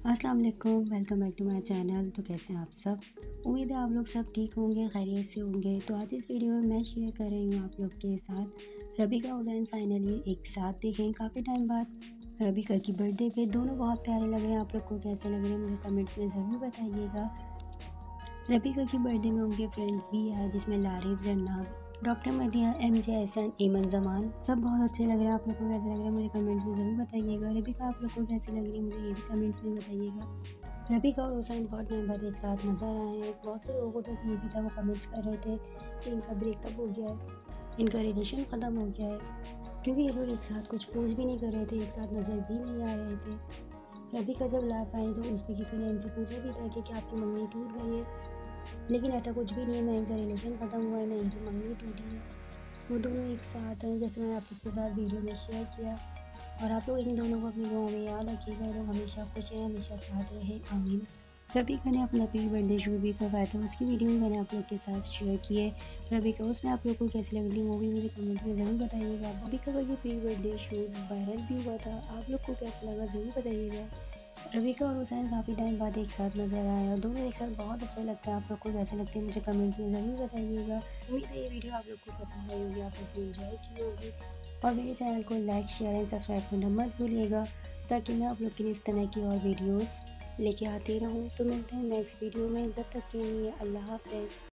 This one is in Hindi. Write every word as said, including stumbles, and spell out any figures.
अस्सलाम वालेकुम, welcome back to my channel. तो कैसे हैं आप सब? उम्मीद है आप लोग सब ठीक होंगे, खैरियत से होंगे। तो आज इस वीडियो में मैं शेयर कर रही हूँ आप लोग के साथ रबीका हुसैन फाइनली एक साथ दिखे काफ़ी टाइम बाद। रबीका की बर्थडे पे दोनों बहुत प्यारे लग रहे हैं। आप लोग को कैसे लग रहे हैं मुझे कमेंट्स में ज़रूर बताइएगा। रबीका की बर्थडे में उनके फ्रेंड्स भी आए जिसमें लारिफ, जन्नब, doctor Madiya, M J Ehsan, Eman Zaman सब बहुत अच्छे लग रहे हैं। आप लोग को कैसे लग रहा है मुझे कमेंट्स में ज़रूर बताइएगा। रबीका आप लोग को कैसी लग रही है मुझे ये भी कमेंट्स में बताइएगा। रबीका और हुसैन बहुत टाइम बाद एक साथ नजर आए हैं। बहुत से लोगों को तो ये भी था, वो कमेंट्स कर रहे थे कि इनका ब्रेकअप हो गया है, इनका रिलेशन ख़त्म हो गया है, क्योंकि ये लोग एक साथ कुछ पोस्ट भी नहीं कर रहे थे, एक साथ नज़र भी नहीं आ रहे थे। रबीका जब लाइव आई तो उस पर किसी ने इनसे पूछा भी था कि क्या आपकी मंगनी टूट गई है, लेकिन ऐसा कुछ भी नहीं है, ना इनका रिलेशन ख़त्म हुआ है, ना इनकी मंगनी टूटी है। वो दोनों एक साथ हैं, जैसे मैंने आप लोग के साथ वीडियो में शेयर किया। और आप लोग इन दोनों को अपनी दुआओं में याद रखिएगा। ये लोग हमेशा खुश रहें, हमेशा साथ रहें, आमीन। रबीका ने अपना प्री बर्थडे शूट भी करवाया था, उसकी वीडियो भी मैंने आप लोग के साथ शेयर की है। रबीका उसमें आप लोग को कैसी लग रही वो भी मुझे कमेंट में ज़रूर बताइएगा। रबीका का ये प्री बर्थडे शूट वायरल भी हुआ था, आप लोग को कैसा लगा ज़रूर बताइएगा। रबीका और हुसैन काफ़ी टाइम बाद एक साथ नजर आए और दोनों एक साथ बहुत अच्छे लगते हैं। आप लोग को कैसे लगते हैं मुझे कमेंट्स में ज़रूर बताइएगा। उम्मीद है ये वीडियो आप लोग को पसंद आई होगी, आप लोग को एंजॉय की होगी। और मेरे चैनल को लाइक, शेयर एंड सब्सक्राइब करना मत भूलिएगा, ताकि मैं आप लोग के लिए इस तरह की और वीडियोज़ लेके आती रहूँ। तो मिलते हैं नेक्स्ट वीडियो में, जब तक के लिए अल्लाह हाफ़िज़।